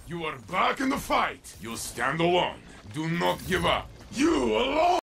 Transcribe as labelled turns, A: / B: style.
A: You are back in the fight. You stand alone. Do not give up. You alone!